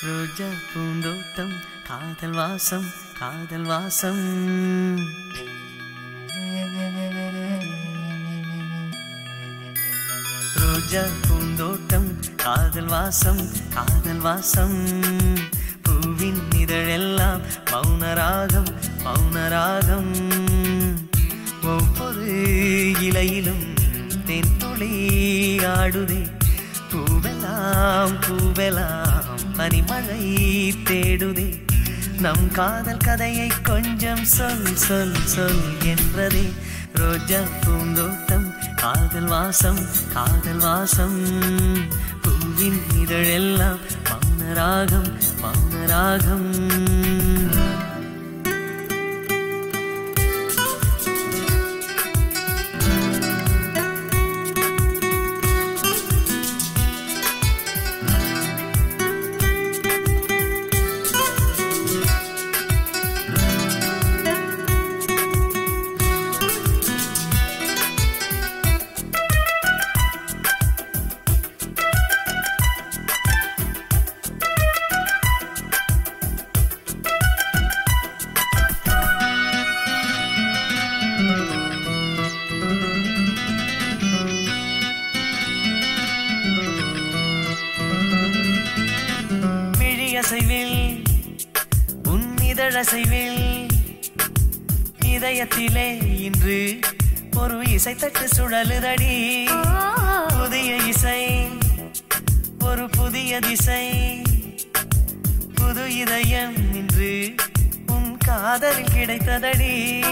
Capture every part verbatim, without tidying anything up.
ரோஜா பூந்தோட்டம் காதல் வாசம் காதல் வாசம் ரோஜா பூந்தோட்டம் காதல் வாசம் காதல் வாசம் பூவின் இதழெல்லாம் மௌனராகம் மௌனராகம் ஒவ்வொரு இலையிலும் தென்துளி ஆடுதே பூவெல்லாம் பூவெல்லாம் பனிமழை தேடுதே நம் காதல் கதையை கொஞ்சம் சொல் சொல் சொல் என்றதே ரோஜா பூந்தோட்டம் காதல் வாசம் காதல் வாசம் பூவின் இதழெல்லாம் மௌனராகம் மௌனராகம் உன் இதழசைவில் இதயத்திலே இன்று ஒரு இசை தட்டு சுழலுதடி புதிய இசை ஒரு புதிய திசை புது இதயம் இன்று உன் காதலில் கிடைத்ததடி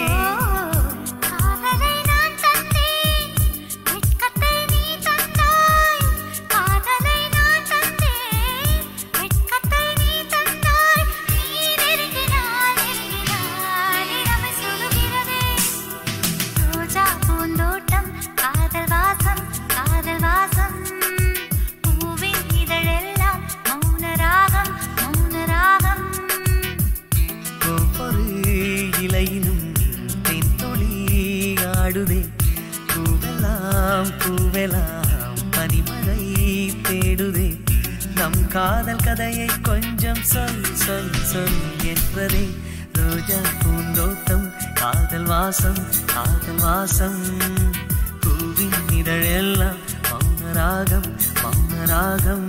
பூவெல்லாம் பூவெல்லாம் பனிமழை தேடுதே நம் காதல் கதையை கொஞ்சம் சொல் சொல் சொல் என்றதே ரோஜா பூந்தோட்டம் காதல் வாசம் காதல் வாசம் பூவின் இதழெல்லாம் மௌனராகம் மௌனராகம்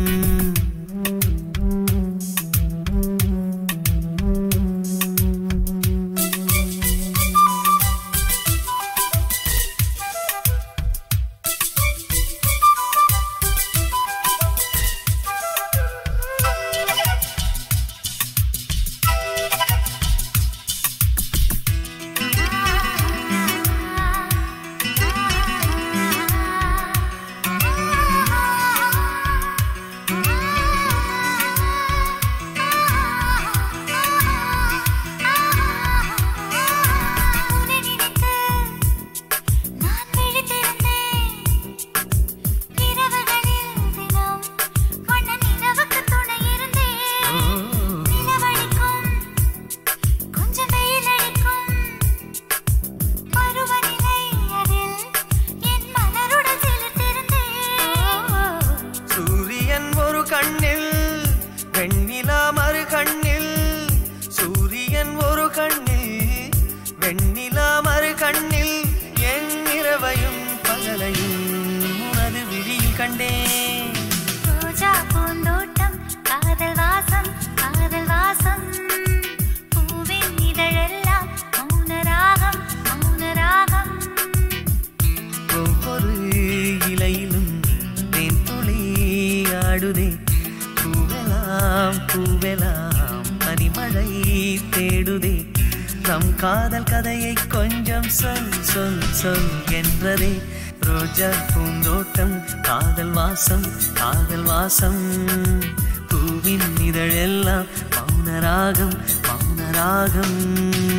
கண்ணில் வெண்ணிலா மறு கண்ணில் சூரியன் ஒரு கண்ணில் வெண்ணிலா மறு கண்ணில் என் இரவையும் பகலையும் உனது விழியில் கண்டேன் ரோஜா பூந்தோட்டம் காதல் வாசம் காதல் வாசம் பூவின் இதழெல்லாம் மௌனராகம் மௌனராகம் ஒவ்வொரு இலையிலும் தென்துளி ஆடுதே பூவெல்லாம் பூவெல்லாம் பனிமழை தேடுதே நம் காதல் கதையை கொஞ்சம் சொல் சொல் சொல் என்றதே ரோஜா பூந்தோட்டம் காதல் வாசம் காதல் வாசம் பூவின் இதழெல்லாம் மௌனராகம் மௌனராகம்